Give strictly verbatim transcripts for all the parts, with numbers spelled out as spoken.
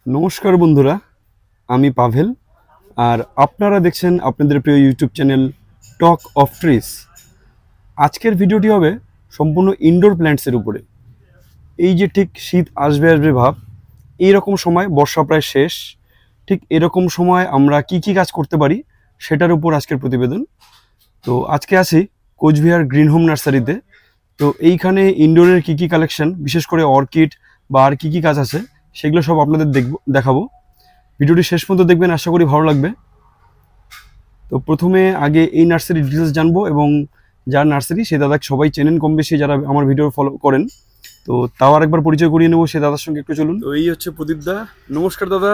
নমস্কার বন্ধুরা, আমি পাভেল আর আপনারা দেখছেন আপনাদের প্রিয় YouTube channel talk of trees. আজকের ভিডিওটি হবে সম্পূর্ণ ইনডোর প্ল্যান্টসের উপরে। এই যে ঠিক শীত আসবে আসবে ভাব, এইরকম সময় বর্ষা প্রায় শেষ, ঠিক এরকম সময় আমরা কি কি কাজ করতে পারি সেটার উপর আজকের প্রতিবেদন। তো আজকে আছি কোচবিহার গ্রিন হোম নার্সারিতে। তো এইখানে ইনডোরের কি কি কালেকশন, বিশেষ করে অর্কিড বা আর কী কী কাজ আছে সেগুলো সব আপনাদের দেখব দেখাবো। ভিডিওটি শেষ পর্যন্ত দেখবেন, আশা করি ভালো লাগবে। তো প্রথমে আগে এই নার্সারির ডিটেলস জানবো, এবং যার নার্সারি সে দাদা সবাই চেনেন কম বেশি, যারা আমার ভিডিও ফলো করেন। তো তাও আরেকবার পরিচয় করিয়ে নেবো সে দাদার সঙ্গে, একটু চলুন। তো এই হচ্ছে প্রদীপ দা। নমস্কার দাদা।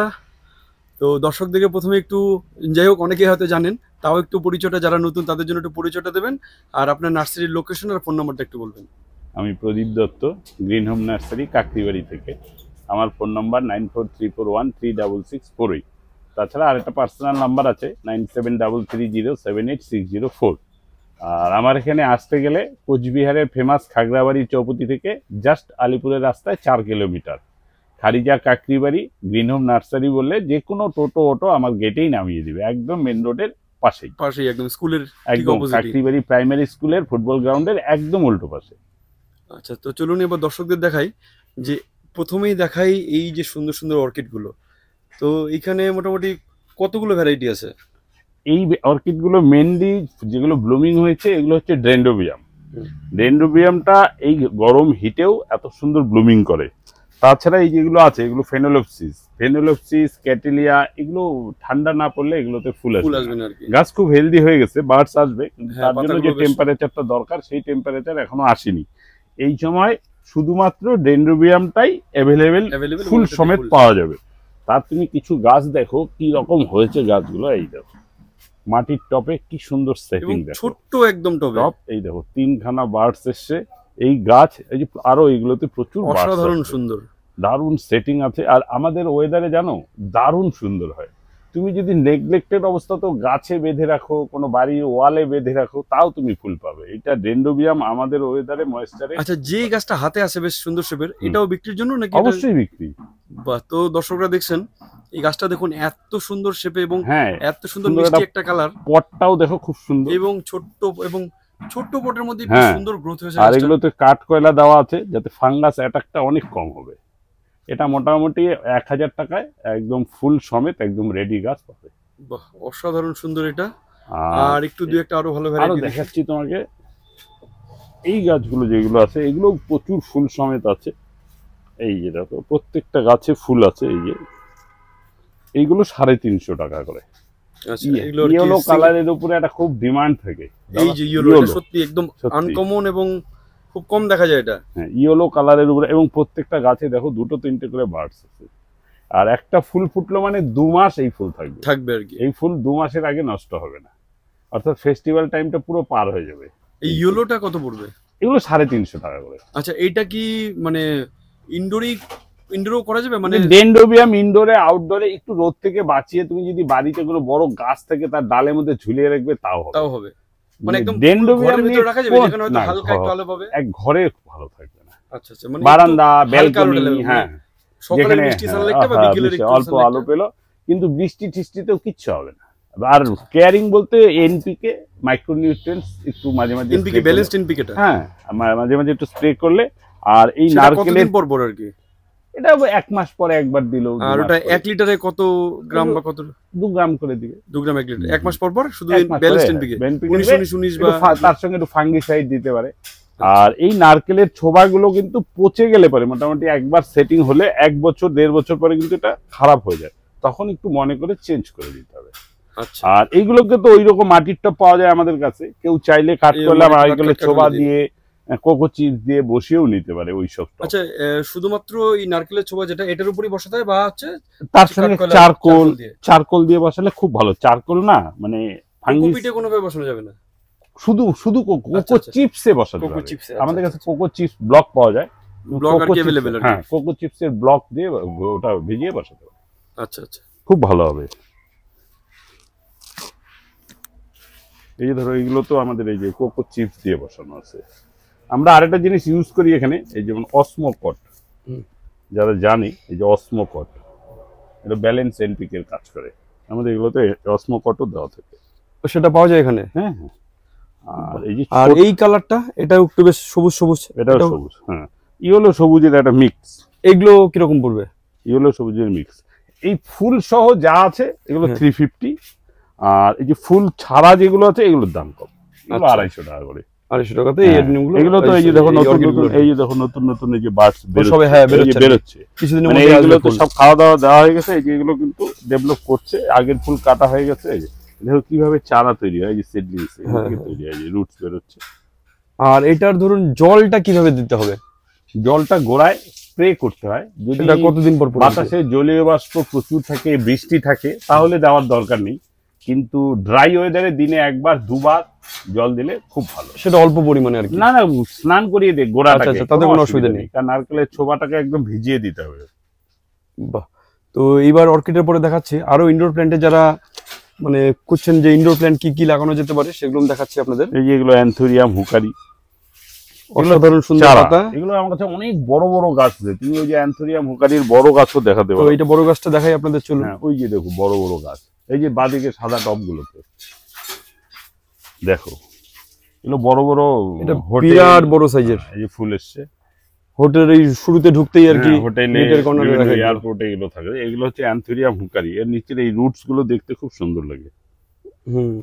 তো দর্শকদেরকে প্রথমে একটু, যাই হোক অনেকেই হয়তো জানেন, তাও একটু পরিচয়টা, যারা নতুন তাদের জন্য একটু পরিচয়টা দেবেন, আর আপনার নার্সারির লোকেশন আর ফোন নাম্বারটা একটু বলবেন। আমি Pradip Dutta, green home nursery Kakribari থেকে। আমার phone number nine four three four one three double six four eight. তাছাড়া আরেকটা পার্সোনাল নাম্বার আছে nine seven double three zero seven eight six zero four. আর আমার এখানে আসতে গেলে কোচবিহারের ফেমাস খাগড়াবাড়ি চৌপতি থেকে জাস্ট আলিপুরের রাস্তায় চার kilometre Kharija Kakribari green home nursery বললে যে কোনো টোটো অটো আমার গেটেই নামিয়ে দিবে, একদম মেন রোডের পাশেই পাশেই একদম স্কুলের একদম কাকরিবাড়ি প্রাইমারি স্কুলের ফুটবল গ্রাউন্ডের একদম উল্টো পাশে। আচ্ছা, তো চলুন এবার দর্শকদের দেখাই। যে প্রথমেই দেখাই এই যে সুন্দর সুন্দর অর্কিডগুলো। তো এখানে মোটামুটি কতগুলো ভ্যারাইটি আছে? এই অর্কিডগুলো মেনলি যেগুলো ব্লুমিং হয়েছে এগুলো হচ্ছে ডেন্ড্রোবিয়াম। ডেন্ড্রোবিয়ামটা এই গরম হিটেও এত সুন্দর ব্লুমিং করে। তাছাড়া এই যেগুলো আছে এগুলো ফেনোলপসিস ফেনোলপসিস ক্যাটেলিয়া, এগুলো ঠান্ডা না পড়লে এগুলোতে ফুল আসবে না। গাছ খুব হেলদি হয়ে গেছে, বার্ডস আসবে, কিন্তু তার জন্য যে টেম্পারেচারটা দরকার সেই টেম্পারেচার এখনো আসেনি। এই সময় শুধুমাত্র ডেন্ড্রোবিয়ামটাই অ্যাভেলেবেল ফুল সমেত পাওয়া যাবে। তার তুমি কিছু গাছ দেখো কি রকম হয়েছে গাছগুলো। এই দেখো মাটির টপে কি সুন্দর সেটিং, দেখো ছোট্ট একদম টবে টপ। এই দেখো তিনখানা বার্ডস এসছে। এই গাছ এই যে আরো এইগুলোতে প্রচুর অসাধারণ সুন্দর, দারুণ সেটিং আছে। আর আমাদের ওয়েদারে জানো দারুণ সুন্দর হয়। তুমি যদি নেগলেক্টেড অবস্থা তো গাছে বেঁধে রাখো, কোনো বাড়ির ওয়ালে বেঁধে রাখো, তাও তুমি ফুল পাবে। এটা ডেন্ড্রোবিয়াম আমাদের ওয়েদারে ময়েশ্চারে। আচ্ছা, যে গাছটা হাতে আছে বেশ সুন্দর শেপের, এটাও বিক্রির জন্য নাকি? অবশ্যই বিক্রি। বাহ, তো দর্শকরা দেখছেন এই গাছটা দেখুন, এত সুন্দর শেপে এবং হ্যাঁ এত সুন্দর মিষ্টি একটা কালার। পটটাও দেখো খুব সুন্দর এবং ছোট্ট এবং ছোট্ট পটের মধ্যে হ্যাঁ সুন্দর গ্রোথ হয়েছে। আর এগুলোতে কাঠ কয়লা দেওয়া আছে যাতে ফাঙ্গাস অ্যাটাকটা অনেক কম হবে। এটা মোটামুটি এক হাজার টাকায় একদম ফুল সমেত একদম রেডি গাছ পাবে। বাহ, অসাধারণ সুন্দর এটা। আর একটু দুই একটা আরো ভালো ভ্যারাইটি দেখাচ্ছি তোমাকে। এই গাছগুলো যেগুলো আছে এগুলো প্রচুর ফুল সমেত আছে। এই যে দেখো প্রত্যেকটা গাছে ফুল আছে। এই যে এইগুলো সাড়ে তিনশো টাকা করে। ইয়েলো কালারের উপরে একটা খুব ডিমান্ড থাকে। এই যে ইয়েলো সত্যি একদম আনকমন এবং খুব কম দেখা যায় এটা। হ্যাঁ, ইয়েলো কালারের উপরে, এবং প্রত্যেকটা গাছে দেখো দুটো তিনটে করে বার্ডস আছে। আর একটা ফুল ফুটলো মানে দু মাস এই ফুল থাকবে থাকবে আর কি। এই ফুল দু মাসের আগে নষ্ট হবে না, অর্থাৎ ফেস্টিভ্যাল টাইমটা পুরো পার হয়ে যাবে। এই ইয়েলোটা কত পড়বে? এগুলো সাড়ে তিনশো টাকা করে। আচ্ছা, এইটা কি মানে ইনডোরই ইনডোরও করা যাবে? মানে ডেন্ড্রোবিয়াম ইনডোরে আউটডোরে একটু রোদ থেকে বাঁচিয়ে তুমি যদি বাড়িতে কোনো বড় গাছ থেকে তার ডালের মধ্যে ঝুলিয়ে রাখবে তাও হবে তাও হবে মানে একদম ডেন্ড্রোবিয়াম ভিতরে রাখা যাবে, যেখানে হয়তো হালকা একটু আলো পাবে। এক ঘরে ভালো থাকবে না। আচ্ছা আচ্ছা, মানে বারান্দা ব্যালকনি, হ্যাঁ সকালে বৃষ্টি সানলাইটটা বা বিকেলের একটু অল্প আলো পেলো, কিন্তু বৃষ্টি টিষ্টিতেও কিচ্ছু হবে না। আর কেয়ারিং বলতে এনপিকে মাইক্রোনিউট্রিয়েন্টস একটু মাঝে মাঝে, এনপিকে ব্যালেন্সড এনপিকেটা হ্যাঁ মাঝে মাঝে একটু স্প্রে করলে। আর এই নারকেলের পর পর আর কি, এটা এক মাস পরে একবার দিল। আর ওটা এক লিটারে কত গ্রাম বা কত? দু গ্রাম করে দিবে। দু গ্রাম এক লিটার, এক মাস পর পর শুধু ব্যালেন্সড এনপিকে উনিশ উনিশ বা তার সঙ্গে একটু ফাঙ্গিসাইড দিতে পারে। আর এই নারকেলের ছোবাগুলো কিন্তু পচে গেলে পরে মোটামুটি একবার সেটিং হলে এক বছর দেড় বছর পরে কিন্তু এটা খারাপ হয়ে যায়, তখন একটু মনে করে চেঞ্জ করে দিতে হবে। আচ্ছা, আর এইগুলোকে তো ওইরকম মাটির টব পাওয়া যায় আমাদের কাছে, কেউ চাইলে কাট করলাম নারকেলের ছোবা দিয়ে কোকো চিপস দিয়ে বসিয়েও নিতে পারে ওই সব। আচ্ছা, শুধুমাত্র এই নারকেলের ছোবা যেটা এটার উপরই বসাতে হয়, বা হচ্ছে তার সঙ্গে চারকোল চারকোল দিয়ে বসালে খুব ভালো। চারকোল না মানে ফাঙ্গিপিটে কোনোভাবে বসানো যাবে না, শুধু শুধু কোকো চিপসে বসাতে হবে। আমাদের কাছে কোকো চিপস ব্লক পাওয়া যায়, ব্লক আর কি अवेलेबल। হ্যাঁ, কোকো চিপসের ব্লক দিয়ে ওটা ভিজিয়ে বসাতে হবে। আচ্ছা আচ্ছা, খুব ভালো হবে। এই যে ধরো এইগুলো তো আমাদের এই যে কোকো চিপস দিয়ে বসানো আছে। আমরা আরেকটা জিনিস ইউজ করি এখানে, এই যেমন অসমোকট, যারা জানি এই যে অসমোকট, এটা ব্যালেন্স এনপিকের কাজ করে। আমাদের এগুলোতে অসমোকটও দেওয়া থাকে। তো সেটা পাওয়া যায় এখানে? হ্যাঁ হ্যাঁ। আর এই যে আর এই কালারটা এটাও একটু বেশ সবুজ সবুজ, এটাও সবুজ। হ্যাঁ, ইয়েলো সবুজের একটা মিক্স। এগুলো কিরকম পড়বে? ইয়েলো সবুজের মিক্স। এই ফুল সহ যা আছে এগুলো থ্রি ফিফটি, আর এই যে ফুল ছাড়া যেগুলো আছে এগুলোর দাম কম, এগুলো আড়াইশো টাকা করে। আড়াইশো টাকাতে এগুলো তো এই যে দেখো নতুন নতুন, এই যে দেখো নতুন নতুন এই যে বার্ডস সবে হ্যাঁ বেরোচ্ছে কিছুদিনের মধ্যে, এগুলো তো সব খাওয়া দাওয়া দেওয়া হয়ে গেছে। এই যে এগুলো কিন্তু ডেভেলপ করছে, আগের ফুল কাটা হয়ে গেছে। এই যে দেখো কিভাবে চারা তৈরি হয়, এই যে সিডলিংস তৈরি হয়, এই যে রুটস বেরোচ্ছে। আর এটার ধরুন জলটা কিভাবে দিতে হবে? জলটা গোড়ায় স্প্রে করতে হয়। যদি কতদিন পর বাতাসে জলীয় বাষ্প প্রচুর থাকে, বৃষ্টি থাকে, তাহলে দেওয়ার দরকার নেই। কিন্তু ড্রাই ওয়েদারে দিনে একবার দুবার জল দিলে খুব ভালো। সেটা অল্প পরিমাণে আর কি? না না, স্নান করিয়ে দে গোড়াটাকে, তাতে কোনো অসুবিধা নেই। কারণ নারকেলের ছোবাটাকে একদম ভিজিয়ে দিতে হবে। বাহ। তো এইবার অর্কিডের পরে দেখাচ্ছি আরো ইনডোর প্ল্যান্টে যারা মানে করছেন যে ইনডোর প্ল্যান্ট কি কি লাগানো যেতে পারে সেগুলো দেখাচ্ছি আপনাদের। এই যে এগুলো অ্যান্থোরিয়াম হুকারি, অসাধারণ সুন্দর পাতা। এগুলো আমার কাছে অনেক বড় বড় গাছ আছে। তুমি ওই যে অ্যান্থোরিয়াম হুকারির বড় গাছও দেখাতে পারো। তো এইটা বড় গাছটা দেখাই আপনাদের, চলুন। হ্যাঁ, ওই যে দেখো বড় বড় গাছ, এই যে বাদিকে সাদা টবগুলোতে দেখো, এগুলো বড় বড়, এটা বিরাট বড় সাইজের। এই যে ফুল এসছে হোটেলের এই শুরুতে ঢুকতেই আর কি, হোটেলে এয়ারপোর্টে এগুলো থাকে। এগুলো হচ্ছে অ্যান্থোরিয়াম হুকারি। এর নিচের এই রুটস গুলো দেখতে খুব সুন্দর লাগে। হুম,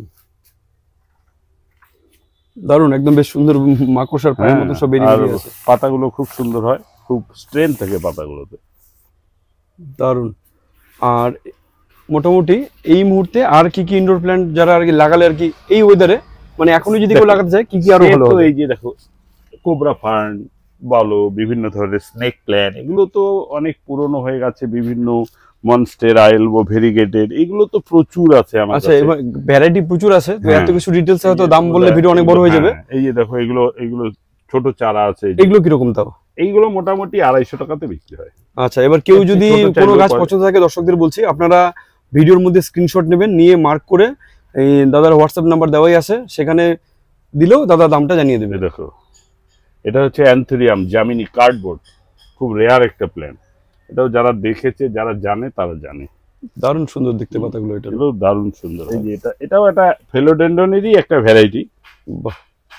দারুন, একদম বেশ সুন্দর মাকড়সার পায়ের মতো সব বেরিয়ে আছে। পাতাগুলো খুব সুন্দর হয়, খুব স্ট্রেংথ থাকে পাতাগুলোতে, দারুন। আর মোটামুটি এই মুহূর্তে আর কি কি ইনডোর প্ল্যান্ট যারা আর কি লাগালে আর কি এই ওয়েদারে, মানে এখনই যদি কেউ লাগাতে চায় কি কি আরো ভালো হবে? এই যে দেখো কোবরা ফার্ন বলো, বিভিন্ন ধরনের স্নেক প্ল্যান্ট, এগুলো তো অনেক পুরনো হয়ে গেছে। বিভিন্ন মনস্টেরা, এলবো, ভেরিগেটেড, এগুলো তো প্রচুর আছে আমার কাছে। আচ্ছা, এবার ভ্যারাইটি প্রচুর আছে, তো এত কিছু ডিটেইলস হয়তো দাম বললে ভিডিও অনেক বড় হয়ে যাবে। এই যে দেখো এগুলো এগুলো ছোট চারা আছে। এগুলো কি রকম তাও? এইগুলো মোটামুটি আড়াইশো টাকাতে বিক্রি হয়। আচ্ছা, এবার কেউ যদি কোনো গাছ পছন্দ থাকে, দর্শকদের বলছি আপনারা ভিডিওর মধ্যে স্ক্রিনশট নেবেন, নিয়ে মার্ক করে এই দাদার হোয়াটসঅ্যাপ নাম্বার দেওয়াই আছে, সেখানে দিলেও দাদা দামটা জানিয়ে দেবে। দেখো এটা হচ্ছে অ্যান্থোরিয়াম জামিনি কার্ডবোর্ড, খুব রেয়ার একটা প্ল্যান্ট। এটাও যারা দেখেছে, যারা জানে তারা জানে। দারুণ সুন্দর দেখতে পাতাগুলো, এটা এটাও দারুণ সুন্দর। এই যে এটা এটাও একটা ফিলোডেন্ড্রনেরই একটা ভ্যারাইটি। বাহ,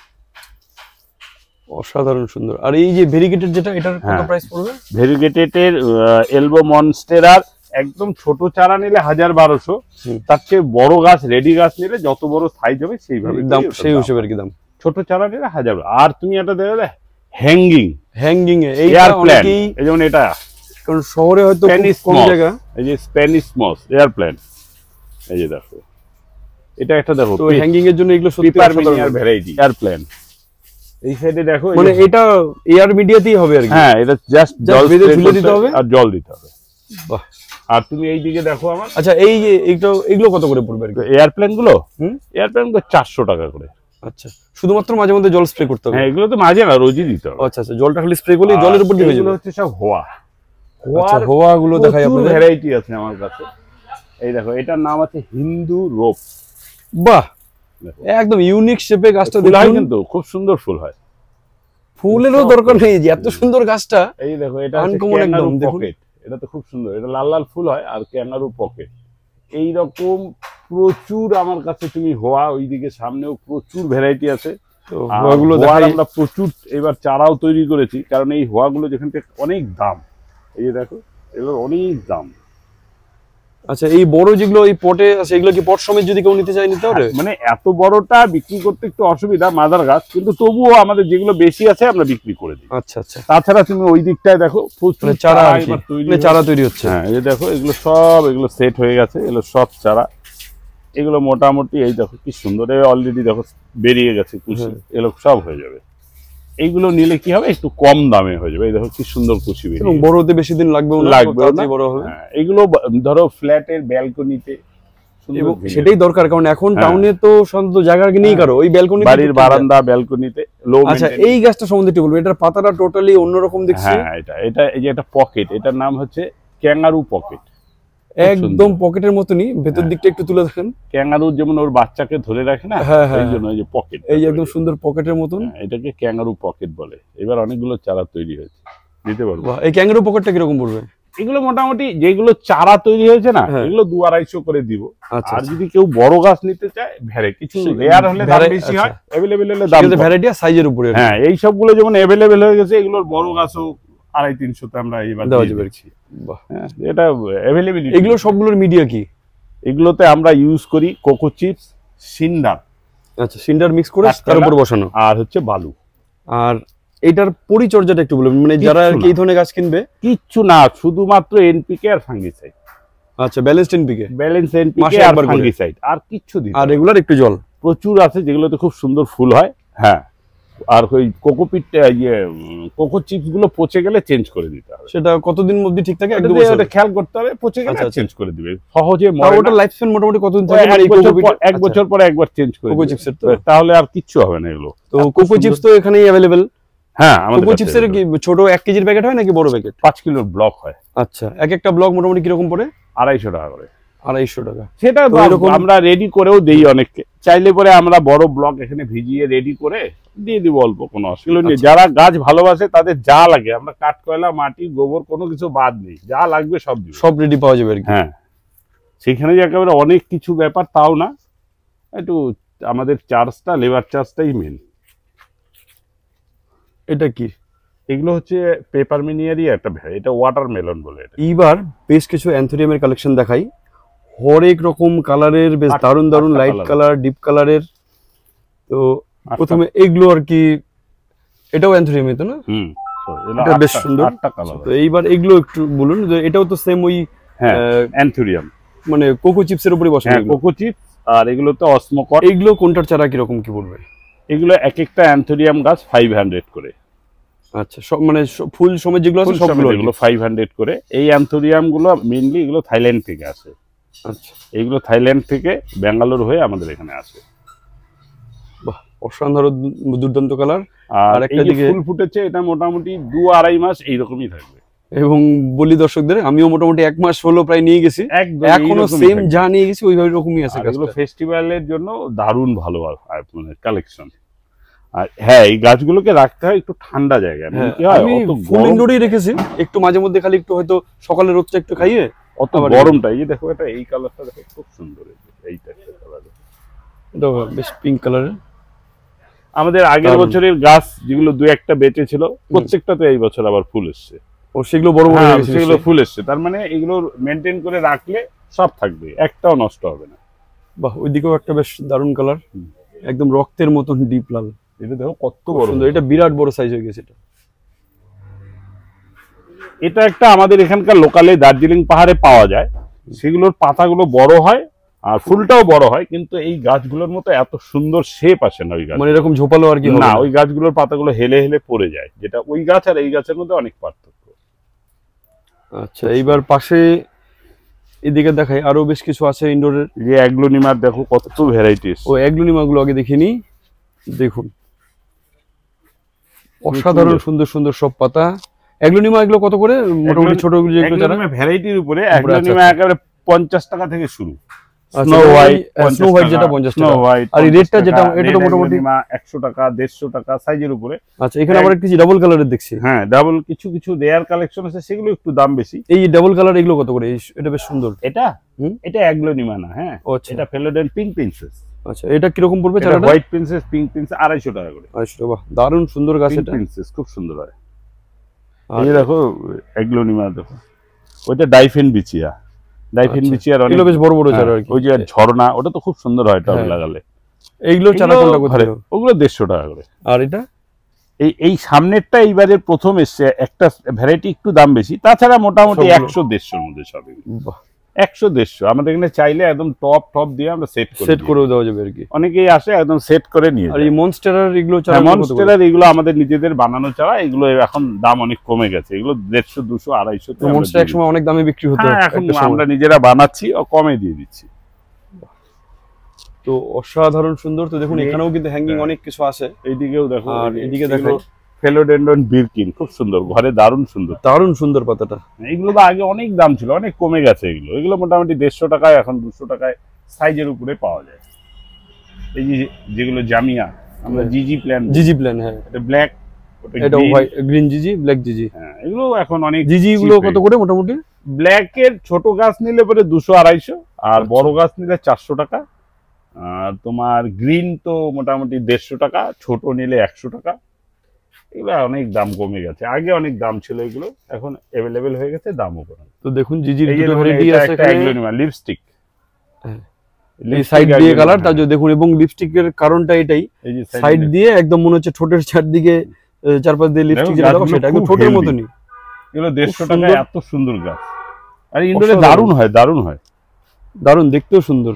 অসাধারণ সুন্দর। আর এই যে ভেরিগেটেড যেটা, এটার কত প্রাইস পড়বে? ভেরিগেটেডের এলবো মনস্টেরার একদম ছোট চারা নিলে হাজার বারোশো, তার চেয়ে বড় গাছ রেডি গাছ নিলে যত বড় সাইজ হবে সেইভাবে দাম, সেই হিসেবে আর কি দাম। ছোট চারা নিলে হাজার। আর তুমি এটা দেখো হ্যাঙ্গিং হ্যাঙ্গিং এ এই অনেকেই, এই যেমন এটা, কারণ শহরে হয়তো কম জায়গা। এই যে স্প্যানিশ মস এয়ার প্ল্যান্ট, এই যে দেখো এটা একটা দেখো, তো হ্যাঙ্গিং এর জন্য এগুলো সত্যি পেপারমিনিয়ার ভ্যারাইটি এয়ার প্ল্যান্ট। এই সাইডে দেখো, মানে এটা এয়ার মিডিয়াতেই হবে আর কি। হ্যাঁ, এটা জাস্ট জল বেঁধে ঝুলে দিতে হবে আর জল দিতে হবে। বাহ। আর তুমি এই দিকে দেখো আমার, আচ্ছা এই যে এইটা, এগুলো কত করে পড়বে আর কি? এয়ার প্ল্যান্ট গুলো, এয়ার প্ল্যান্ট গুলো চারশো টাকা করে। আচ্ছা, শুধুমাত্র মাঝে মধ্যে জল স্প্রে করতে হবে? হ্যাঁ, এগুলো তো মাঝে না, রোজই দিতে হবে। আচ্ছা আচ্ছা, জলটা খালি স্প্রে করলেই জলের উপর দিয়ে হয়ে যাবে। এগুলো হচ্ছে সব হোয়া। আচ্ছা, হোয়া গুলো দেখাই আপনাদের। ভ্যারাইটি আছে আমার কাছে। এই দেখো এটার নাম আছে হিন্দু রোপ। বাহ, একদম ইউনিক শেপে গাছটা দেখুন, কিন্তু খুব সুন্দর ফুল হয়। ফুলেরও দরকার নেই, যে এত সুন্দর গাছটা। এই দেখো এটা আনকমন একদম পকেট, এটা তো খুব সুন্দর। এটা লাল লাল ফুল হয় আর ক্যাঙ্গারু পকেট। এই রকম প্রচুর আমার কাছে তুমি হোয়া, ওইদিকে সামনেও প্রচুর ভ্যারাইটি আছে। তো হোয়াগুলো দেখাই, আমরা প্রচুর এবার চারাও তৈরি করেছি, কারণ এই হোয়াগুলো যেখান থেকে অনেক দাম। এই যে দেখো এগুলোর অনেক দাম। আচ্ছা, এই বড় যেগুলো এই পটে আছে, এগুলো কি পট সমেত যদি কেউ নিতে চায় নিতে হবে? মানে এত বড়টা বিক্রি করতে একটু অসুবিধা, মাদার গাছ, কিন্তু তবুও আমাদের যেগুলো বেশি আছে আমরা বিক্রি করে দিই। আচ্ছা আচ্ছা। তাছাড়া তুমি ওই দিকটায় দেখো প্রচুর চারা চারা তৈরি হচ্ছে। হ্যাঁ, এই দেখো এগুলো সব এগুলো সেট হয়ে গেছে, এগুলো সব চারা। এগুলো মোটামুটি এই দেখো কি সুন্দর, অলরেডি দেখো বেরিয়ে গেছে কুচি, এগুলো সব হয়ে যাবে। এইগুলো নিলে কি হবে, একটু কম দামে হয়ে যাবে। এই দেখো কি সুন্দর কুচি বেরিয়ে, এবং বড় হতে বেশি দিন লাগবে না, লাগবে না, বড় হবে। এগুলো ধরো ফ্ল্যাটের ব্যালকনিতে, এবং সেটাই দরকার, কারণ এখন টাউনে তো সাধারণত জায়গা নেই কারো, ওই ব্যালকনি, বাড়ির বারান্দা ব্যালকনিতে। আচ্ছা, এই গাছটা সম্বন্ধে একটু বলবো। এটার পাতাটা টোটালি অন্যরকম দেখছি। হ্যাঁ, এটা এটা এই যে একটা পকেট, এটার নাম হচ্ছে ক্যাঙ্গারু পকেট। একদম পকেটের মতনই, ভেতর দিকটা একটু তুলে দেখেন। ক্যাঙ্গারু যেমন ওর বাচ্চাকে ধরে রাখে না, এই জন্য এই যে পকেট, এই যে একদম সুন্দর পকেটের মতন, এটাকে ক্যাঙ্গারু পকেট বলে। এবার অনেকগুলো চারা তৈরি হয়েছে, দিতে পারবো। এই ক্যাঙ্গারু পকেটটা কিরকম পড়বে? এগুলো মোটামুটি যেগুলো চারা তৈরি হয়েছে না, হ্যাঁ। এগুলো দু আড়াইশো করে দিব। আচ্ছা, আর যদি কেউ বড় গাছ নিতে চায় ভ্যারে কিছু সে- রেয়ার হলে দাম ভ্যারে- বেশি আচ্ছা। হয়, অ্যাভেলেবেল হলে দাম সেক্ষেত্রে কম। ভ্যারাইটি আর সাইজের উপরে আর কি। হ্যাঁ, এই সবগুলো যেমন অ্যাভেলেবেল হয়ে গেছে, এগুলোর বড় গাছও আড়াই তিনশোতে আমরা এবার দেওয়া দিয়ে যাবে আর দিচ্ছি। বাহ। হ্যাঁ, এটা অ্যাভেলেবেল। এগুলো সবগুলোর মিডিয়া কি? এগুলোতে আমরা ইউজ করি কোকো চিপস, সিন্ডার, আচ্ছা, সিন্ডার মিক্স করে কাঠকয়লা। তার উপর বসানো। আর হচ্ছে বালু। আর এটার পরিচর্যাটা একটু বলবেন, মানে যারা আর কি কিচ্ছু এই ধরনের গাছ কিনবে। কিচ্ছু না, শুধুমাত্র এনপিকে আর ফাঙ্গিসাইড, আচ্ছা, ব্যালেন্সড এনপিকে ব্যালেন্স মাসে এনপিকে আর একবার করে। ফাঙ্গিসাইড, আর কিচ্ছু দিই আর রেগুলার একটু জল। প্রচুর আছে যেগুলোতে খুব সুন্দর ফুল হয়। হ্যাঁ, আর ওই কোকোপিট ইয়ে কোকো চিপস গুলো পচে গেলে চেঞ্জ করে দিতে হবে। সেটা কতদিন অবধি ঠিক থাকে? এক ওটা দু দিয়ে বছর? ওটা খেয়াল করতে হবে, পচে গেলে আচ্ছা, আচ্ছা। চেঞ্জ করে দিবে সহজে। তাও মরে ওটার না। লাইফ স্প্যান মোটামুটি কতদিন ওই থাকে? মানে এক এই বছর কোকো পর- এক আচ্ছা। বছর পরে একবার চেঞ্জ করে কোকো দিবে। চিপসের তো? তাহলে আর কিচ্ছু হবে না এগুলো। তো কোকো চিপস তো এখানেই অ্যাভেলেবেল। হ্যাঁ, আমাদের কোকো কাছে চিপসের কি ছোট এক কেজির প্যাকেট হয় নাকি বড় প্যাকেট? পাঁচ কিলোর ব্লক হয়। আচ্ছা, এক একটা ব্লক মোটামুটি কিরকম পড়ে? আড়াইশো টাকা করে। আড়াইশো টাকা। সেটা তো এরকম- আমরা রেডি করেও দেই অনেককে, চাইলে পরে আমরা বড় ব্লক এখানে ভিজিয়ে রেডি করে দিয়ে দিব, অল্প কোনো অসুবিধা নেই। আচ্ছা। যারা গাছ ভালোবাসে তাদের যা লাগে, আমরা কাঠকয়লা, মাটি, গোবর কোনো কিছু বাদ নেই, যা লাগবে সব দিব। সব রেডি পাওয়া যাবে আর কি। হ্যাঁ, সেখানে যে একেবারে অনেক কিছু ব্যাপার তাও না, একটু আমাদের চার্জটা, লেবার চার্জটাই মেন। এটা কি? এগুলো হচ্ছে পেপার মিনিয়ারি একটা ভ্যারাইটি, এটা ওয়াটার মেলন বলে। এটা এইবার বেশ কিছু অ্যান্থোরিয়ামের কালেকশন দেখাই, হরেক রকম কালারের, বেশ আট- দারুণ দারুণ আটটা লাইট colour। কালার, ডিপ কালারের। তো আটটা- প্রথমে এগুলো আর কি, এটাও অ্যান্থোরিয়ামই তো না? হুম, so এগুলো এটা বেশ আটটা- সুন্দর। আটটা কালার। তো এইবার এগুলো একটু বলুন, যে এটাও তো সেম ওই হ্যাঁ, আহ, অ্যান্থোরিয়াম। মানে কোকো চিপসের উপরে বসানো হ্যাঁ, এগুলো। Cocoa chips. আর এগুলো তো অসমোকর। এইগুলো কোনটার চারা কিরকম কি পড়বে? এগুলো এক একটা অ্যান্থোরিয়াম গাছ ফাইভ হান্ড্রেড করে। আচ্ছা, সব মানে স- ফুল সময় যেগুলো আছে ফুল সবগুলো সমেত আর কি? এগুলো ফাইভ হান্ড্রেড করে। এই অ্যান্থোরিয়াম গুলো মেইনলি এগুলো থাইল্যান্ড থেকে আসে। আচ্ছা, এগুলো থাইল্যান্ড থেকে ব্যাঙ্গালোর হয়ে আমাদের এখানে আসে। বাহ, অসাধারণ দুর্দান্ত কালার। আর আর একটা এই যে দিকে- ফুল ফুটেছে, এটা মোটামুটি দু আড়াই মাস এইরকমই থাকবে। এবং বলি দর্শকদের, আমিও মোটামুটি এক মাস হলো প্রায় নিয়ে গেছি, একদম এখনো এইরকমই সেম থাকবে। যা নিয়ে গেছি ওইভাবে রকমই আছে আর এগুলো গাছটা। ফেস্টিভ্যালের জন্য দারুণ ভালো আর মানে কালেকশন। আর হ্যাঁ, এই গাছগুলোকে রাখতে হয় একটু ঠান্ডা জায়গায়। মানে হ্যাঁ, কি হয়, আমি অত ফুল গরম, ইনডোরেই রেখেছি, একটু মাঝে মধ্যে খালি একটু হয়তো সকালে রোদটা একটু খাইয়ে। অত আবার গরমটা। এই যে দেখো, এটা এই কালারটা দেখো, খুব সুন্দর। এই যে, এইটা একটা কালার। এটা বেশ পিঙ্ক কালারের। আমাদের আগের দারুণ। বছরের গাছ যেগুলো দু একটা বেঁচে ছিল, প্রত্যেকটাতে এই বছর আবার ফুল এসছে। ও সেগুলো বড় বড় হ্যাঁ, হয়ে গেছে সেগুলো নিশ্চয়ই। ফুল এসছে। তার মানে এগুলো মেনটেন করে রাখলে সব থাকবে, একটাও নষ্ট হবে না। বাহ, ওইদিকেও একটা বেশ দারুণ কালার, হুম। একদম রক্তের মতন ডিপ লাল। এটা দেখো কত খুব বড় সুন্দর, এটা বিরাট বড় সাইজ হয়ে গেছে এটা। এটা একটা আমাদের এখানকার লোকালে দার্জিলিং পাহাড়ে পাওয়া যায়। সেগুলোর পাতাগুলো বড় হয় আর ফুলটাও বড় হয়, কিন্তু এই গাছগুলোর মতো এত সুন্দর শেপ আসে না ওই গাছ। মানে এরকম ঝোপালো আর কি হবে না, না। ওই গাছগুলোর পাতাগুলো হেলে হেলে পড়ে যায়, যেটা ওই গাছ আর এই গাছের মধ্যে অনেক পার্থক্য। আচ্ছা, এইবার পাশে এদিকে দেখাই, আরো বেশ কিছু আছে ইনডোরের। এই যে অ্যাগ্লোনিমার দেখো কত ভ্যারাইটিস। ও অ্যাগ্লোনিমা গুলো আগে দেখিনি, দেখুন অসাধারণ সুন্দর সুন্দর সব পাতা। অ্যাগ্লোনিমা এগুলো কত করে মোটামুটি ছোট যেগুলো যারা? ভ্যারাইটির উপরে আচ্ছা, অ্যাগ্লোনিমা আচ্ছা। একেবারে পঞ্চাশ টাকা থেকে শুরু। আচ্ছা, স্নো হোয়াইট, স্নো হোয়াইট যেটা পঞ্চাশ স্নো টাকা। হোয়াইট, আর এই রেডটা যেটা, এটা তো মোটামুটি একশো টাকা, দেড়শো টাকা সাইজের উপরে। আচ্ছা, এখানে আবার একটু ডাবল কালারের দেখছি। হ্যাঁ, ডাবল কিছু কিছু রেয়ার কালেকশন আছে, সেগুলো একটু দাম বেশি। এই ডাবল কালার এগুলো কত করে? এই- এটা বেশ সুন্দর। এটা হুম? এটা অ্যাগ্লোনিমা না, হ্যাঁ, ও আচ্ছা, এটা ফেলোডেন পিঙ্ক প্রিন্সেস। আচ্ছা, এটা কিরকম পড়বে এটা চারাটা? হোয়াইট প্রিন্সেস, পিঙ্ক প্রিন্সেস আড়াইশো টাকা করে। আচ্ছা, বাহ, দারুণ সুন্দর গাছ পিঙ্ক এটা। প্রিন্সেস খুব সুন্দর হয়। আর এই যে দেখো অ্যাগ্লোনিমা দেখো, ওইটা ডাইফেন বিচিয়া। ডাইফেন আচ্ছা, বিচিয়ার অনেক এগুলো বেশ বড় বড় চারা হ্যাঁ, আর কি। ওই যে ঝর্ণা, ওটা তো খুব সুন্দর হয় টবে হ্যাঁ। লাগালে। এইগুলো চারা এগুলো কোনটা ঘরে, কোথায়? ওগুলো দেড়শো টাকা করে। আর এটা এই এই সামনেরটা এইবারের প্রথম এসছে, একটা ভ্যারাইটি একটু দাম বেশি, তাছাড়া মোটামুটি সবগুলো? একশো দেড়শোর মধ্যে সব। বাহ, একশো দেড়শো আমাদের এখানে চাইলে একদম টপ টপ দিয়ে আমরা সেট করে সেট দিই। করেও দেওয়া যাবে আর কি। অনেকেই আসে একদম সেট করে নিয়ে আর যায়। এই মনস্টারার এগুলো চারা কত করে? মনস্টেরার এগুলো আমাদের নিজেদের বানানো চারা, এগুলো এখন দাম অনেক কমে গেছে, এগুলো দেড়শো দুশো আড়াইশো। মনস্টার একসময় অনেক দামে বিক্রি হতো এখন একটা সময়। আমরা নিজেরা বানাচ্ছি ও কমে দিয়ে দিচ্ছি। তো অসাধারণ সুন্দর। তো দেখুন এই- এখানেও কিন্তু হ্যাঙ্গিং হ্যাঁ। অনেক কিছু আছে। এইদিকেও দেখো, আর এই যে এদিকে এগুলো দেখাই। ফেলোডেন্ড্রন বিরকিন, খুব সুন্দর, ঘরে দারুণ সুন্দর। দারুণ সুন্দর পাতাটা। এগুলো তো আগে অনেক দাম ছিল, অনেক কমে গেছে এগুলো। এগুলো মোটামুটি দেড়শো টাকায়, এখন দুশো টাকায় সাইজের উপরে পাওয়া যায়। এই যে যেগুলো জামিয়া, আমরা হ্যাঁ। জিজি প্ল্যান, জিজি প্ল্যান, হ্যাঁ, এটা ব্ল্যাক, এটা হোয়াইট গ্রিন জিজি, ব্ল্যাক জিজি। হ্যাঁ, এগুলো এখন অনেক জিজি গুলো কত করে মোটামুটি? ব্ল্যাকের ছোট গাছ নিলে পরে দুশো আড়াইশো, আর বড় গাছ নিলে চারশো টাকা। আর তোমার গ্রিন তো মোটামুটি দেড়শো টাকা, ছোট নিলে একশো টাকা। এগুলো অনেক দাম কমে গেছে, আগে অনেক দাম ছিল এগুলো, এখন অ্যাভেলেবেল হয়ে গেছে, দামও কমে। তো দেখুন জিজির দুটো ভ্যারাইটি আছে এখানে। লিপস্টিক এই সাইড দিয়ে কালার, তার জন্য দেখুন, এবং লিপস্টিকের কারণটা এটাই, সাইড দিয়ে একদম মনে হচ্ছে ঠোঁটের চারদিকে চারপাশ দিয়ে লিপস্টিক যেটা দেওয়া সেটা একদম ঠোঁটের মতনই। এগুলো দেড়শো টাকায় এত সুন্দর গাছ, আর ইনডোরে দারুণ হয়, দারুণ হয়, দারুণ দেখতেও সুন্দর।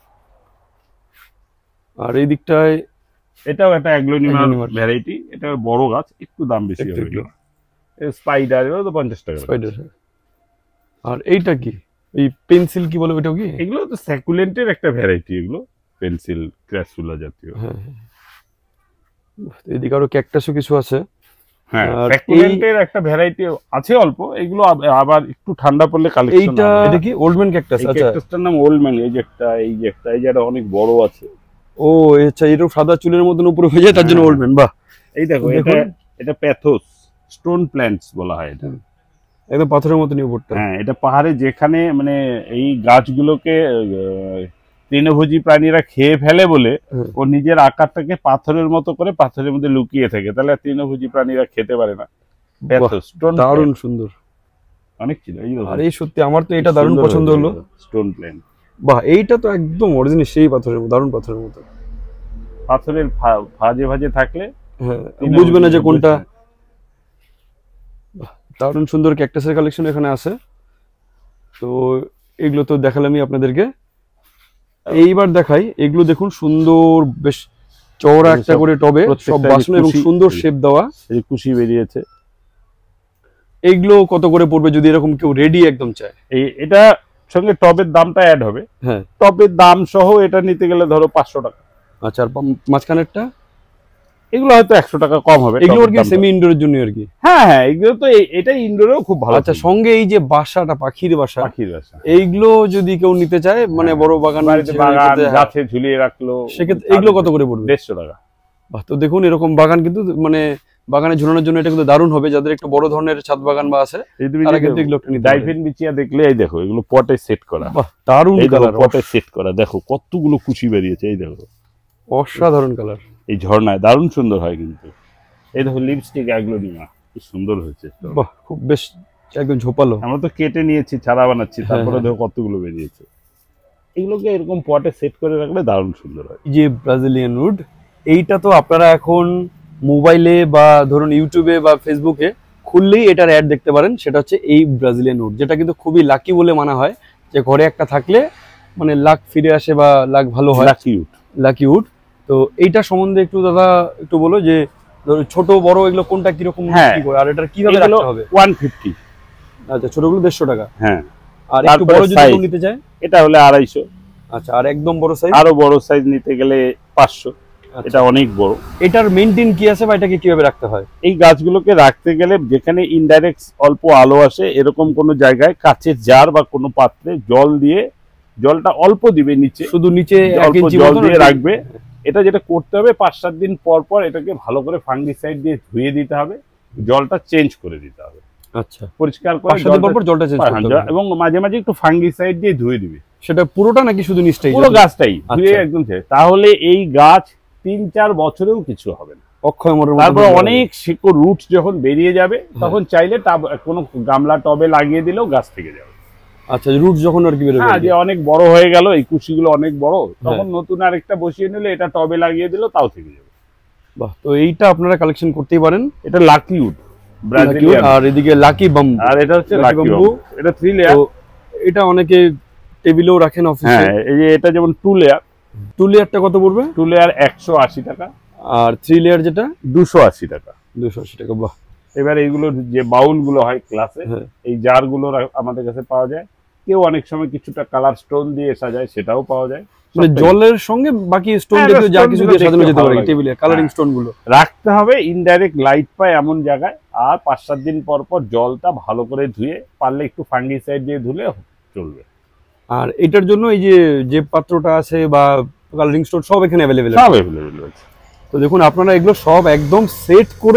আর এই দিকটায় এটাও একটা অ্যাগ্লোনিমার ভ্যারাইটি, এটা বড় গাছ, একটু দাম বেশি হবে। স্পাইডার এগুলো তো পঞ্চাশ টাকা। স্পাইডার। আর এইটা কি, এই পেন্সিল কি বলে ওটাও কি? এগুলো তো স্যাকুলেন্টের একটা ভ্যারাইটি, এগুলো পেন্সিল ক্র্যাসুলা জাতীয়। হ্যাঁ, এদিকে আরো ক্যাকটাসও কিছু আছে। হ্যাঁ, স্যাকুলেন্টের একটা ভ্যারাইটি আছে অল্প, এগুলো আবার একটু ঠান্ডা পড়লে কালেকশন। এইটা এটা কি ওল্ডম্যান ক্যাকটাস? আচ্ছা, ক্যাকটাসটার নাম ওল্ডম্যান। এই যে একটা, এই যে একটা, এই যে এটা অনেক বড় আছে। ও আচ্ছা, এরকম সাদা চুলের মতন উপরে হয়ে যায়, তার জন্য ওল্ডম্যান। বাহ, এই দেখো, এটা এটা প্যাথোস স্টোন প্ল্যান্টস বলা হয় এটা, একদম পাথরের মতনই উপরটা। হ্যাঁ, এটা পাহাড়ে যেখানে মানে এই গাছগুলোকে তৃণভোজী প্রাণীরা খেয়ে ফেলে বলে ও নিজের আকারটাকে পাথরের মতো করে পাথরের মধ্যে লুকিয়ে থাকে, তাহলে তৃণভোজী প্রাণীরা খেতে পারে না। দারুণ সুন্দর, অনেক ছিল। আর এই সত্যি আমার তো এটা দারুণ পছন্দ হলো, স্টোন প্ল্যান্ট। বাহ, এইটা তো একদম অরিজিনাল সেই পাথরের মতো, দারুণ পাথরের মতো। পাথরের ভাজে ভাজে থাকলে হ্যাঁ, বুঝবে না যে কোনটা। দারুণ সুন্দর ক্যাকটাসের কালেকশন এখানে আছে। তো এগুলো তো দেখালামই আপনাদেরকে, এইবার দেখাই এগুলো। দেখুন সুন্দর, বেশ চওড়া একটা করে টবে সব বাসন এবং সুন্দর শেপ দেওয়া, এই কুশি বেরিয়েছে। এগুলো কত করে পড়বে যদি এরকম কেউ রেডি একদম চায়? এই এটা সঙ্গে টবের দামটা অ্যাড হবে। হ্যাঁ, টবের দাম সহ এটা নিতে গেলে ধরো পাঁচশো টাকা। আচ্ছা, আর মাঝখানেরটা এগুলো হয়তো একশো টাকা কম হবে। এগুলো আর কি সেমি ইনডোরের জন্য আর কি? হ্যাঁ হ্যাঁ, এগুলো তো এটা ইনডোরেও খুব ভালো। আচ্ছা, সঙ্গে এই যে বাসাটা, পাখির বাসা, পাখির বাসা, এইগুলো যদি কেউ নিতে চায়, মানে বড় বাগান গাছে ঝুলিয়ে রাখলো, সেক্ষেত্রে এগুলো কত করে পড়বে? দেড়শো টাকা। বাহ, তো দেখুন এরকম বাগান কিন্তু মানে বাগানে ঝুলানোর জন্য এটা কিন্তু দারুণ হবে, যাদের একটু বড় ধরনের ছাদ বাগান বা আছে তারা কিন্তু এগুলো একটু নিতে পারে। ডাইফিন বিচিয়া দেখলে এই দেখো, এগুলো পটে সেট করা। বাহ, দারুণ কালার, পটে সেট করা, দেখো কতগুলো কুচি বেরিয়েছে, এই দেখো অসাধারণ কালার। এই ঝর্ণায় দারুণ সুন্দর হয় কিন্তু। এই দেখো লিপস্টিক অ্যাগ্লোনিমা, কি সুন্দর হয়েছে। বাহ, খুব বেশ একদম ঝোপালো। আমরা তো কেটে নিয়েছি, ছাড়া বানাচ্ছি, তারপরে দেখো কতগুলো বেরিয়েছে। এগুলোকে এরকম পটে সেট করে রাখলে দারুণ সুন্দর হয়। যে ব্রাজিলিয়ান উড, এইটা তো আপনারা এখন মোবাইলে বা ধরুন ইউটিউবে বা ফেসবুকে খুললেই এটার অ্যাড দেখতে পারেন। সেটা হচ্ছে এই ব্রাজিলিয়ান উড, যেটা কিন্তু খুবই লাকি বলে মানা হয়, যে ঘরে একটা থাকলে মানে লাক ফিরে আসে বা লাক ভালো হয়। Lucky wood, lucky wood. তো এইটা সম্বন্ধে একটু দাদা একটু বলো, যে ছোট বড় এগুলো কোনটা কিরকম, আর এটা কিভাবে রাখতে হবে? একশো পঞ্চাশ। আচ্ছা, ছোটগুলো দেড়শো টাকা। হ্যাঁ, আর একটু বড় যদি কেউ নিতে চায় এটা হলে আড়াইশো। আচ্ছা, আর একদম বড় সাইজ? আরো বড় সাইজ নিতে গেলে পাঁচশো। এটা অনেক বড়। এটার মেইনটেইন কি আছে বা এটাকে কিভাবে রাখতে হয়? এই গাছগুলোকে রাখতে গেলে যেখানে ইনডাইরেক্ট অল্প আলো আসে এরকম কোনো জায়গায় কাচের জার বা কোনো পাত্রে জল দিয়ে, জলটা অল্প দিবে নিচে, শুধু নিচে এক ইঞ্চি জল দিয়ে রাখবে। এটা যেটা করতে হবে, পাঁচ সাত দিন পর পর এটাকে ভালো করে ফাঙ্গিসাইড দিয়ে ধুয়ে দিতে হবে, জলটা চেঞ্জ করে দিতে হবে। আচ্ছা, পরিষ্কার করে জলটা চেঞ্জ করতে হবে, এবং মাঝে মাঝে একটু ফাঙ্গিসাইড দিয়ে ধুয়ে দিবে। সেটা পুরোটা নাকি শুধু নিচটাই? পুরো গাছটাই ধুয়ে একদম। তাহলে এই গাছ তিন চার বছরেও কিছু হবে না, অক্ষয় মরের মতো। তারপর অনেক শিকড় রুট যখন বেরিয়ে যাবে, তখন চাইলে কোনো গামলা টবে লাগিয়ে দিলেও গাছ থেকে যাবে। আচ্ছা, রুট যখন আর কি বের হবে, যে অনেক বড় হয়ে গেল, এই কুশিগুলো অনেক বড়, তখন নতুন আরেকটা বসিয়ে নিলে এটা টবে লাগিয়ে দিল, তাও থেকে যাবে। বাহ, তো এইটা আপনারা কালেকশন করতেই পারেন। এটা লাকি উড ব্রাজিলিয়ান, আর এদিকে লাকি বাম্বু, আর এটা হচ্ছে লাকি বাম্বু। এটা থ্রি লেয়ার। এটা অনেকে টেবিলেও রাখেন অফিসে। হ্যাঁ, এই যে এটা যেমন টু লেয়ার। টু লেয়ারটা কত পড়বে? টু লেয়ার একশো আশি টাকা, আর থ্রি লেয়ার যেটা দুশো আশি টাকা। দুশো আশি টাকা। বাহ, এবার এইগুলো যে বাউল গুলো হয় ক্লাসে, এই জার গুলো আমাদের কাছে পাওয়া যায়। কেউ অনেক সময় কিছুটা কালার স্টোন দিয়ে সাজায়, সেটাও পাওয়া যায়। মানে জলের সঙ্গে বাকি স্টোন জাতীয় যা কিছু দিয়ে সাজানো যেতে পারে টেবিলে, কালারিং স্টোন গুলো রাখতে হবে ইনডাইরেক্ট লাইট পায় এমন জায়গায়। আর পাঁচ সাত দিন পর পর জলটা ভালো করে ধুয়ে, পারলে একটু ফাঙ্গিসাইড দিয়ে ধুলে চলবে। আর এটার জন্য এই যে যে পাত্রটা আছে বা কালারিং স্টোন সব এখানে অ্যাভেলেবেল, সব অ্যাভেলেবেল আছে। তো দেখুন আপনারা এগুলো সব একদম সেট করে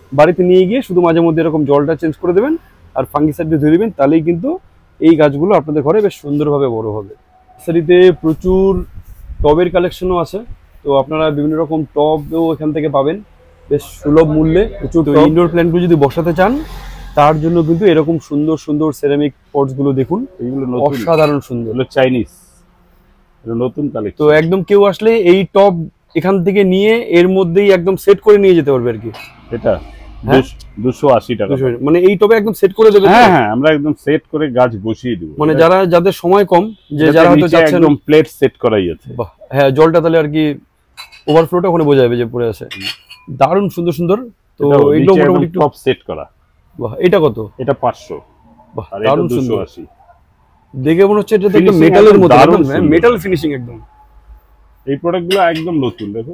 বাড়িতে নিয়ে গিয়ে শুধু মাঝে মধ্যে এরকম জলটা চেঞ্জ করে দেবেন আর ফাঙ্গিসাইড দিয়ে ধুয়ে দেবেন, তাহলেই কিন্তু এই গাছগুলো আপনাদের ঘরে বেশ সুন্দরভাবে বড় হবে। নার্সারিতে প্রচুর টবের কালেকশনও আছে, তো আপনারা বিভিন্ন রকম টবও এখান থেকে পাবেন বেশ সুলভ মূল্যে। প্রচুর ইনডোর প্ল্যান্টগুলো যদি বসাতে চান তার জন্য কিন্তু এরকম সুন্দর সুন্দর সেরামিক পটসগুলো দেখুন, এইগুলো অসাধারণ সুন্দর, চাইনিজ নতুন কালেকশন। তো একদম কেউ আসলে এই টব এখান থেকে নিয়ে এর মধ্যেই একদম সেট করে নিয়ে যেতে পারবে আর কি। এটা দুশো আশি টাকা, মানে এই টবে একদম সেট করে দেবে। হ্যাঁ হ্যাঁ, আমরা একদম সেট করে গাছ বসিয়ে দেব, মানে যারা যাদের সময় কম, যে যারা হয়তো চাচ্ছেন একদম প্লেট সেট করাই আছে। হ্যাঁ, জলটা তাহলে আর কি ওভারফ্লোটা ওখানে বোঝা যাবে যে পড়ে আছে। দারুণ সুন্দর সুন্দর। তো এগুলো মোটামুটি টপ সেট করা। বাহ, এটা কত? এটা পাঁচশো। বাহ, দারুণ সুন্দর। দুশো আশি। দেখে মনে হচ্ছে এটা তো একদম মেটালের মতো, দারুণ মেটাল ফিনিশিং একদম। এই প্রোডাক্টগুলো একদম নতুন, দেখো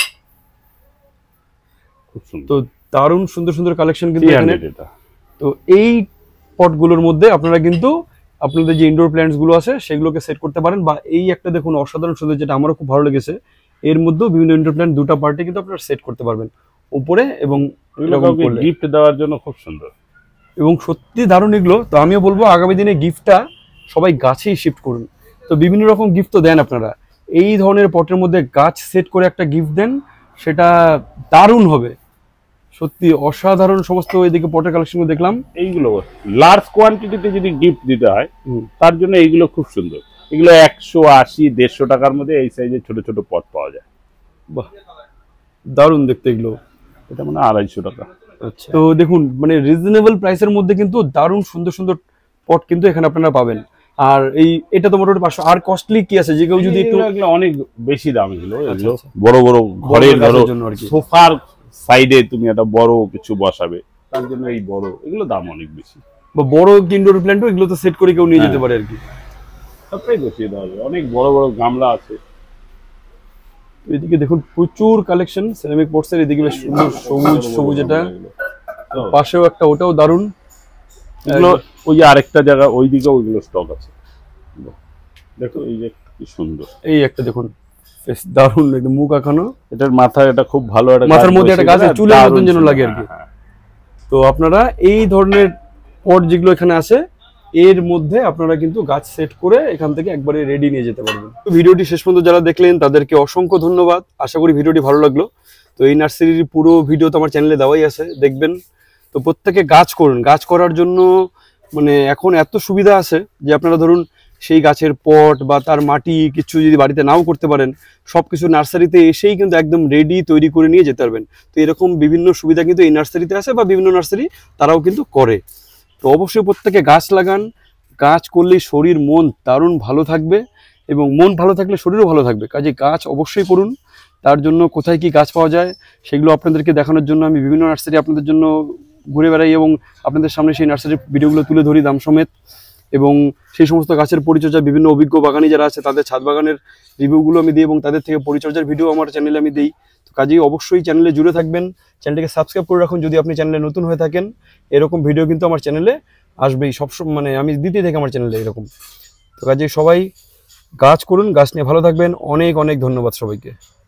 খুব সুন্দর। তো দারুণ সুন্দর সুন্দর কালেকশন কিন্তু এখানে। তো এই পটগুলোর মধ্যে আপনারা কিন্তু আপনাদের যে ইনডোর প্ল্যান্টস গুলো আছে সেগুলোকে সেট করতে পারেন। বা এই একটা দেখুন অসাধারণ সুন্দর, যেটা আমারও খুব ভালো লেগেছে, এর মধ্যেও বিভিন্ন ইনডোর প্ল্যান্ট দুটো পার্টে কিন্তু আপনারা সেট করতে পারবেন উপরে এবং গিফট দেওয়ার জন্য খুব সুন্দর এবং সত্যি দারুণ এগুলো। তো আমিও বলবো আগামী দিনে গিফটটা সবাই গাছেই শিফট করুন। তো বিভিন্ন রকম গিফট তো দেন আপনারা, এই ধরনের পটের মধ্যে গাছ সেট করে একটা গিফট দেন, সেটা দারুণ হবে সত্যি, অসাধারণ। সমস্ত এদিকে পটের কালেকশন দেখলাম, এইগুলো লার্জ কোয়ান্টিটিতে যদি গিফট দিতে হয় তার জন্য এইগুলো খুব সুন্দর। এগুলো একশো আশি দেড়শো টাকার মধ্যে এই সাইজের ছোট ছোট পট পাওয়া যায়। বাহ, দারুণ দেখতে এগুলো। এটা মানে আড়াইশো টাকা। আচ্ছা, তো দেখুন মানে রিজনেবল প্রাইসের মধ্যে কিন্তু দারুণ সুন্দর সুন্দর পট কিন্তু এখানে আপনারা পাবেন। আর এই এটা তো মোটামুটি পাঁচশো। আর কস্টলি কি আছে যে কেউ যদি একটু, অনেক বেশি দাম এগুলো, এগুলো বড় বড় ঘরের জন্য আর কি, সোফার সাইডে তুমি একটা বড় কিছু বসাবে তার জন্য এই বড়, এগুলো দাম অনেক বেশি। বা বড় ইনডোর প্ল্যান্টও এগুলো তো সেট করে কেউ নিয়ে যেতে পারে আর কি, সবটাই বসিয়ে দেওয়া যাবে। অনেক বড় বড় গামলা আছে। এদিকে দেখুন প্রচুর কালেকশন সিরামিক পটসের। এদিকে বেশ সুন্দর সবুজ সবুজ, এটা পাশেও একটা, ওটাও দারুণ। এগুলো ওই যে আরেকটা জায়গা ওই দিকে ওইগুলো স্টক আছে, দেখো এই যে কি সুন্দর। এই একটা দেখুন বেশ দারুণ, একদম মুখ আঁকানো। এটার মাথা, এটা খুব ভালো, একটা মাথার মধ্যে একটা গাছের চুলের মতন যেন লাগে আর কি। তো আপনারা এই ধরনের পট যেগুলো এখানে আছে এর মধ্যে আপনারা কিন্তু গাছ সেট করে এখান থেকে একবারে রেডি নিয়ে যেতে পারবেন। ভিডিওটি শেষ পর্যন্ত যারা দেখলেন তাদেরকে অসংখ্য ধন্যবাদ। আশা করি ভিডিওটি ভালো লাগলো। তো এই নার্সারির পুরো ভিডিও তো আমার চ্যানেলে দেওয়াই আছে, দেখবেন। তো প্রত্যেকে গাছ করুন। গাছ করার জন্য মানে এখন এত সুবিধা আছে যে আপনারা ধরুন সেই গাছের পট বা তার মাটি কিছু যদি বাড়িতে নাও করতে পারেন, সব কিছু নার্সারিতে এসেই কিন্তু একদম রেডি তৈরি করে নিয়ে যেতে পারবেন। তো এরকম বিভিন্ন সুবিধা কিন্তু এই নার্সারিতে আছে বা বিভিন্ন নার্সারি তারাও কিন্তু করে। তো অবশ্যই প্রত্যেকে গাছ লাগান। গাছ করলেই শরীর মন দারুণ ভালো থাকবে এবং মন ভালো থাকলে শরীরও ভালো থাকবে। কাজে গাছ অবশ্যই করুন। তার জন্য কোথায় কি গাছ পাওয়া যায় সেগুলো আপনাদেরকে দেখানোর জন্য আমি বিভিন্ন নার্সারি আপনাদের জন্য ঘুরে বেড়াই এবং আপনাদের সামনে সেই নার্সারির ভিডিওগুলো তুলে ধরি দাম সমেত। এবং সেই সমস্ত গাছের পরিচর্যা বিভিন্ন অভিজ্ঞ বাগানি যারা আছে তাদের ছাদ বাগানের রিভিউগুলো আমি দিই এবং তাদের থেকে পরিচর্যার ভিডিও আমার চ্যানেলে আমি দিই। তো কাজেই অবশ্যই চ্যানেলে জুড়ে থাকবেন, চ্যানেলটিকে সাবস্ক্রাইব করে রাখুন যদি আপনি চ্যানেলে নতুন হয়ে থাকেন। এরকম ভিডিও কিন্তু আমার চ্যানেলে আসবেই সবসময়, মানে আমি দিতেই থাকি আমার চ্যানেলে এরকম। তো কাজেই সবাই গাছ করুন, গাছ নিয়ে ভালো থাকবেন। অনেক অনেক ধন্যবাদ সবাইকে।